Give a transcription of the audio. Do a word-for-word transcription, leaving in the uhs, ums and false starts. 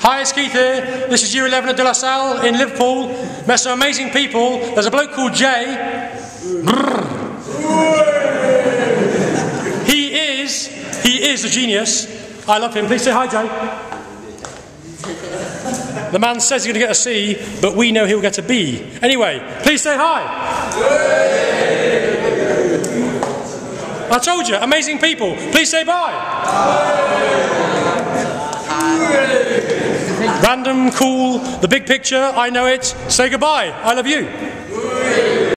Hi, it's Keith here. This is year eleven at De La Salle in Liverpool. Met some amazing people. There's a bloke called Jay. He is, he is a genius. I love him. Please say hi, Jay. The man says he's going to get a C, but we know he'll get a B. Anyway, please say hi. I told you, amazing people. Please say bye. Random, cool, the big picture, I know it. Say goodbye. I love you.